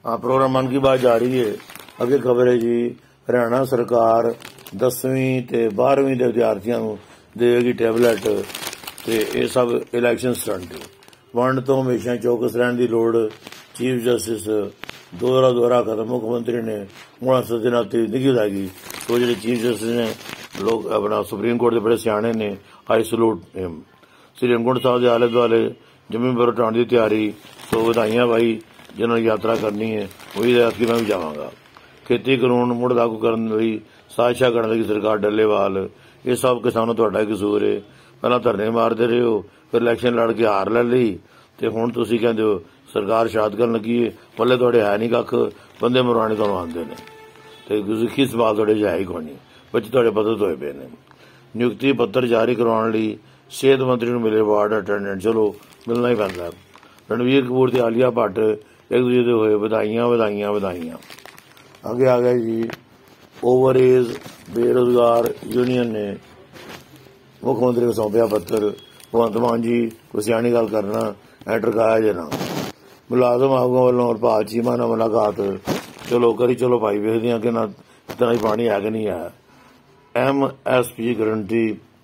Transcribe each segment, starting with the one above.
हाँ, प्रोग्राम मन की बात जारी है। अगे खबर है जी, हरियाणा सरकार 10वीं ते 12वीं के विद्यार्थियों को देगी टैबलैट ते ये सब इलैक्शन स्टंट वंड तो हमेशा चौकस रहने की लोड़। चीफ जस्टिस दोहरा खत्म। मुख्यमंत्री ने 69 दिन निकी जाएगी तो जो चीफ जस्टिस ने लोग अपना सुप्रीम कोर्ट के बड़े सियाने ने I salute him. Shri Hemkund Sahib के आले दुआले जम्मू पर उठाने की तैयारी तो बधाइयां भाई जिन्होंने यात्रा करनी है वही कि मैं भी जावांगा। खेती कानून मुड़ लागू करने लई साजिशा करने लगी सरकार डल्लेवाल। ये सब किसानों तुहाडा कसूर है। पहला धरने मारते रहे हो, फिर इलैक्शन लड़ के हार ले ली ते हुण तुसीं कहंदे हो सरकार शाद करन लगी है। पल्ले तुहाडे है नहीं कख, बंदे मरवाने तुहानूं आंदे ने ते गुज़िखी सवाल तुहाडे च है ही कोई नहीं। बच्चे तुहाडे बदत होए पे ने। नियुक्ति पत्र जारी करवाउण लई सेहत मंत्री नूं मिले वार्ड अटेंडेंट। चलो मिलना ही पैंदा। रणवीर कपूर ते आलिया भट्ट एक दूजे दे होए बधाइयां। आगे आ गए जी, ओवर एज बेरोजगार यूनियन ने मुख्यमंत्री को सौंपया पत्र। भगवंत मान जी कोई सियाणी गल करना ऐ टरकाया जे ना। मुलाजम आगुआं वालों और भाल चीमा नाल मुलाकात। चलो भाई वेखदे हां कि ना इतना ही पानी है कि नहीं है। MSP गारंटी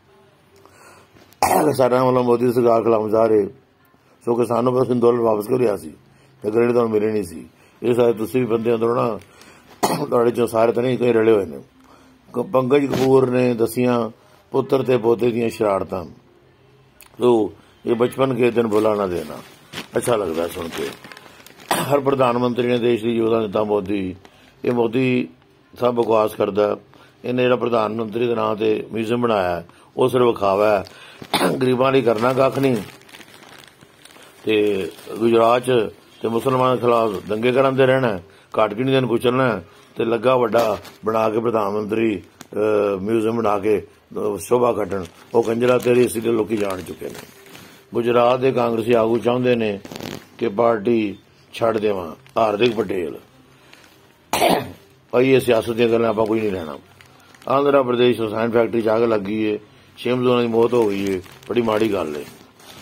किसानां वालों मोदी सरकार खिलाफ मुजाहरे। सो किसानों पर अंदोलन वापस क्यों लिया सी ते गारंटी तुहानूं मिली नहीं सी। ये सारे तुसीं भी बंदे अंदरों ना तुहाडे चों सारे तो नहीं कई रले हुए ने। पंकज कपूर ने दसियां पुत्र ते पोते दियां शरारतां। तो ये बचपन के दिन भुला ना देना। अच्छा लगता है सुन के। हर प्रधानमंत्री ने देश की योगदान दिता मोदी। ये मोदी सब बकवास करता। इन्हें जो प्रधानमंत्री के नाम से म्यूजियम बनाया वो सिर्फ विखावा है। गरीबां लई करना कख नहीं। ते गुजरात च मुसलमानों के खिलाफ दंगे करांदे रहना, घट गिणती दिन कुचलना ते लगा वड्डा बना के प्रधानमंत्री म्यूजियम बना के शोभा कट्टण। वो कंजरा तेरी इसीलिए लोग जान चुके हैं। गुजरात के कांग्रेसी आगू चाहते ने कि पार्टी छड़ देवां। हार्दिक पटेल भाई ये सियासत दी गल्लां आपां कोई नहीं लेना। आंध्र प्रदेश रसायन फैक्ट्री च अग लग गई है, 6 मजदूरां दी मौत हो गई है। बड़ी माड़ी गल है।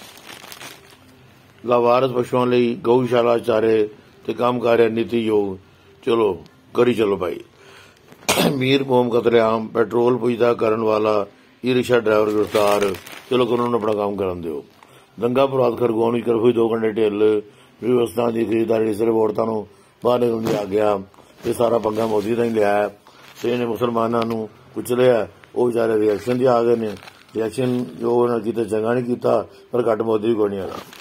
लावारस पशुओं लई गऊशाला चारे ते काम कार्य नीति योग। चलो चलो भाई। मीर मोम कतलेआम पेट्रोल पुजदा करन वाला ई रिक्शा ड्राइवर गिरफ्तार। चलो कानून अपना काम करन दिओ। दंगा पुरात खरगोन विच कर्फ्यू 2 घंटे ढिल। व्यवस्था की खरीदारी सिर्फ औरतों को बाहर निकलण दी आग्या। ये सारा पंगा मोदी ने ही लिया है। ते इहने मुसलमानां नूं कुचलिया। वो बेचारे रिएक्शन दी आ गए ने। रिएक्शन जो उन्होंने कीता चंगा नहीं कीता, पर घट मोदी कोई नहीं आना।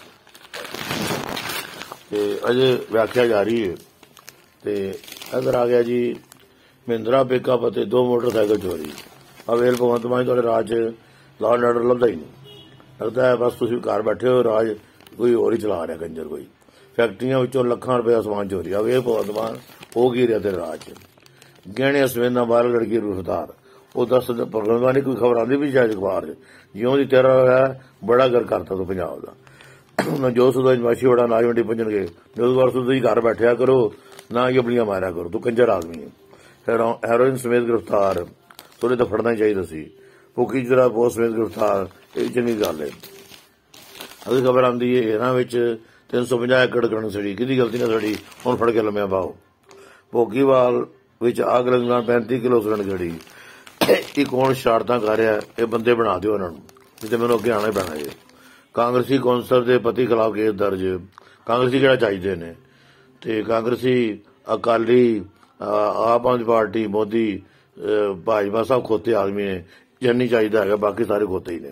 ते अजे व्याख्या जारी है। ते इधर आ गया जी, महिंद्रा पिकअप ते 2 मोटरसाइकिल चोरी। अवेल भगवंत मान तुहाडे राज लॉ एंड ऑर्डर लभदा ही नहीं। लगता है बस तुसीं घर बैठे हो, राज कोई होर ही चला रहा कंजर कोई। फैक्ट्रियां विचों लाखां रुपए का समान चोरी। अवेल भगवंत मान हो की रहा तेरे राज। गहने सवेंदा बाहर लड़की गिरफ्तार। वो 10 भगवंत नहीं कोई खबर आती भी शायद अखबार च जियों दी तेरा है बड़ा घर करता तो पंजाब का। जो सुधा माशी बड़ा नाज मंडी पुजन गए। जो बार सुधा ही घर बैठा करो ना ही अपनियां मारा करो। तू कंजर आदमी है। हैरोइन समेत गिरफ्तार। थोड़े तो फड़ना चाहिए सी। भुखी जुरा पोस्ट समेत गिरफ्तार। ये चंगी गल है। अगली खबर आती है इन्हां विच 350 एकड़ कणक सड़ी। किहदी गलती ने सड़ी हुण फड़ के लम्मिया पाओ। भोगीवाल विच आग लगण नाल 35 किलो कणक सड़ी। ये कौन शरारतां कर रहा है? ये बंदे बना दिओ इन्हां नूं, नहीं तां मैनूं अगे आना ही पैना है। कांग्रेसी कौंसलर के पति खिलाफ केस दर्ज। कांग्रेसी किहड़ा चाहिए ने ते कांग्रेसी अकाली आम आदमी पार्टी मोदी भाजपा सब खोते आदमी ने। जन्नी चाहिए है, बाकी सारे खोते ही ने।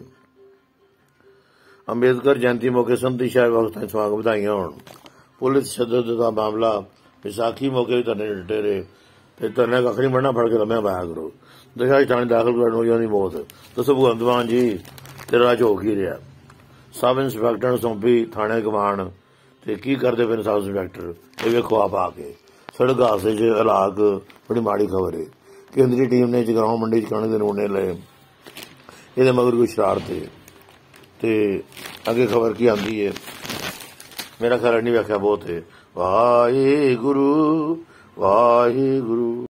अंबेडकर जयंती मौके संती शहर वक्त समागम बधाइयां होण। पुलिस तशद्दुद का मामला विसाखी मौके भी धरने डटे रहे। धरने कख नहीं बनना, फड़ के लम्मिया पाया करो। दशा थाने दाखिल कर नौजवान की मौत। दसो भगवंत मान जी तेरा राज हो की रहा। सब इंस्पैक्टर ने सौंपी थाने कमान ते की करते पे सब इंस्पैक्टर। ये वेखो आप आके सड़क हादसे च हलाक। बड़ी माड़ी खबर है। केंद्रीय टीम ने जगराओं मंडी च कणक के नमूने लए। ये मगर कोई शरारत है। ते अगे खबर की आती है, मेरा ख्याल नहीं व्याख्या बहुत है। वाहे गुरु।